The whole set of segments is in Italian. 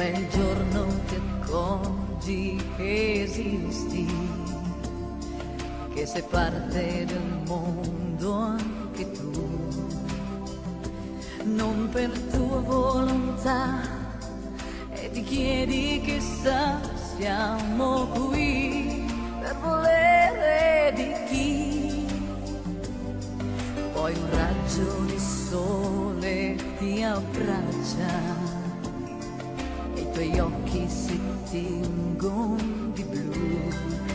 bel giorno ti accorgi che esisti, che sei parte del mondo anche tu, non per tua volontà, e ti chiedi chissà siamo qui per volere di chi. Poi un raggio di sole ti abbraccia e i tuoi occhi si tingono di blu,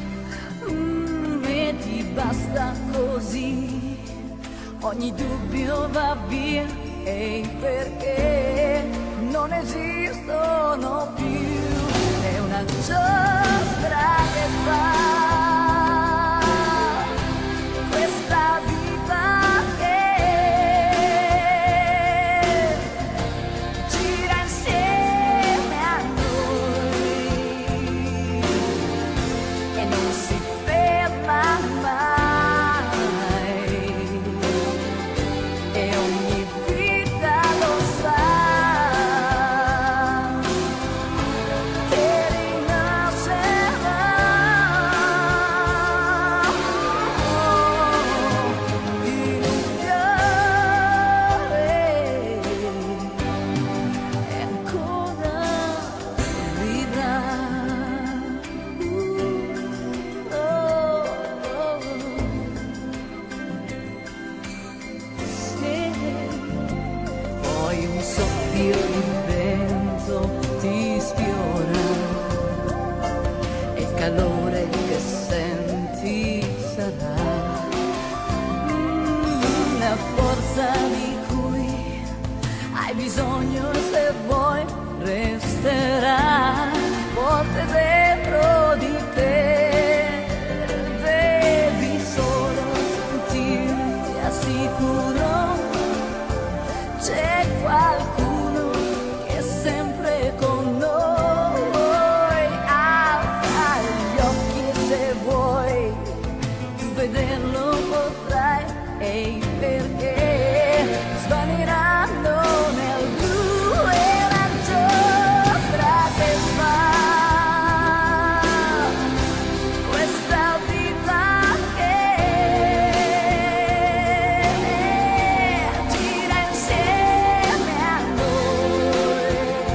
e ti basta così, ogni dubbio va via, e perché non esistono più, è una giostra che fa questa vita che gira insieme a noi e non si ferma mai, e ogni vita lo sa che rinascerà. In un fiore e ancora vivrà. Oh, oh. Sì. Poi un soffio di vento ti sfiora e il calore che senti sarà la forza di cui hai bisogno, e se vuoi resterà forte dentro di te. Devi solo sentirti al sicuro, c'è qualcuno che è sempre con noi. Alza gli occhi e se vuoi tu vederlo potrai, e perché svaniranno nel blu, e la giostra che fa questa vita che gira insieme a noi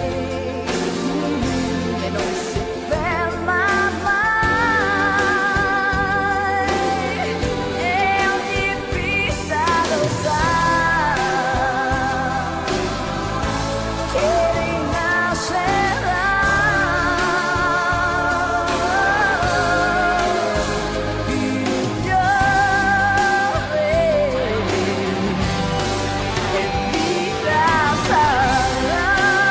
e non si ferma mai, e ogni vita lo sa che rinascerà. Il fiore e vita sarà.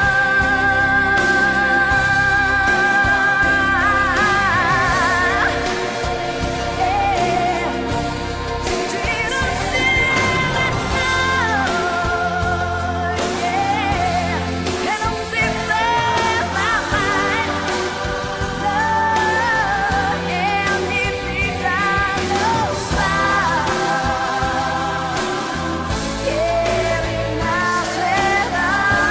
Gira insieme a noi, che non si ferma mai, e ogni vita lo sa che rinascerà.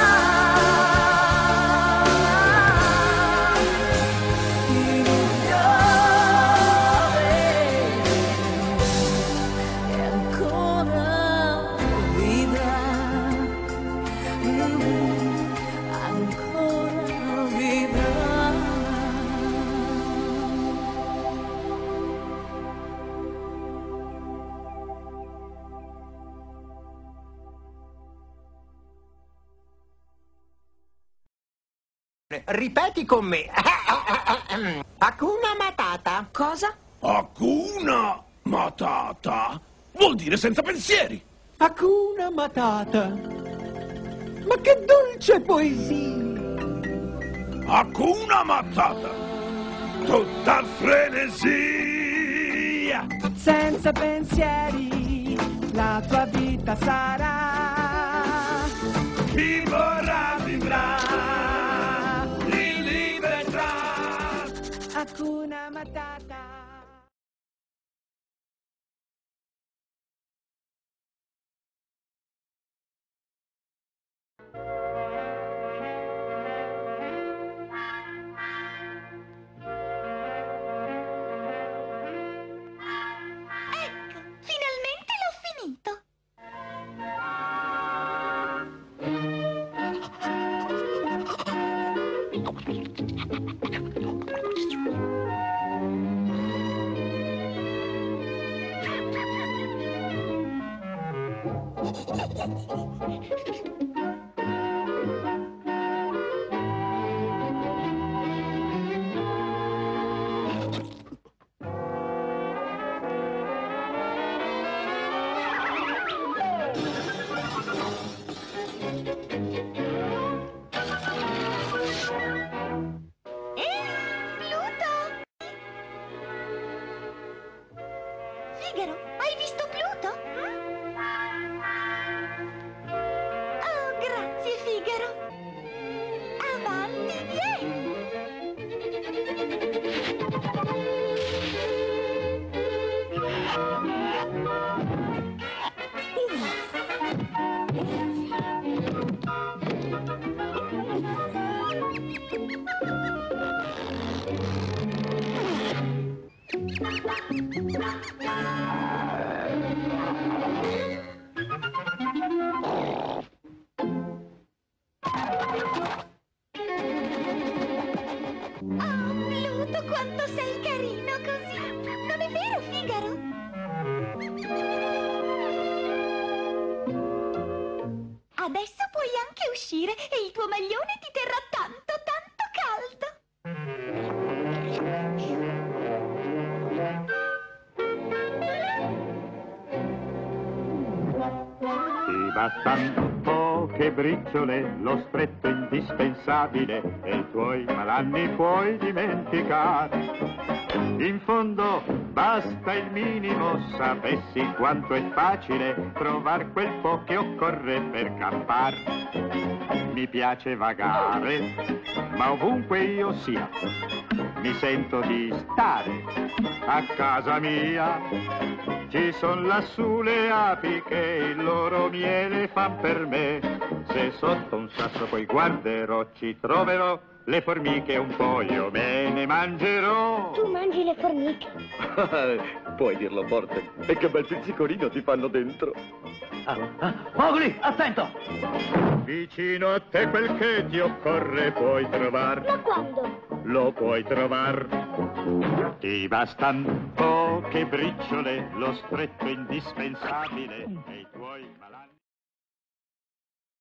In un fiore e ancora vivrà, ancora vivrà. Ripeti con me. Hakuna Matata. Cosa? Hakuna Matata vuol dire senza pensieri. Hakuna Matata. Ma che dolce poesia. Hakuna Matata, tutta frenesia. Senza pensieri la tua vita sarà. Chi vorrà vivrà in libertà. Hakuna Matata. Figaro, hai visto Pluto? Oh, grazie, Figaro. Avanti, Pluto, quanto sei carino così! Non è vero, Figaro? Adesso puoi anche uscire e il tuo maglione ti terrà tanto, tanto caldo! Ti bastano poche briciole, lo stretto indispensabile, e i tuoi malanni puoi dimenticare. In fondo basta il minimo, sapessi quanto è facile trovar quel po' che occorre per campar. Mi piace vagare, ma ovunque io sia, mi sento di stare a casa mia. Ci son lassù le api che il loro miele fan per me. Se sotto un sasso poi guarderò, ci troverò le formiche, un po' io me ne mangerò. Tu mangi le formiche? Puoi dirlo forte. E che bel pizzicolino ti fanno dentro. Mowgli, attento! Vicino a te quel che ti occorre puoi trovar. Ma quando? Lo puoi trovar. Ti bastan poche briciole, lo stretto indispensabile.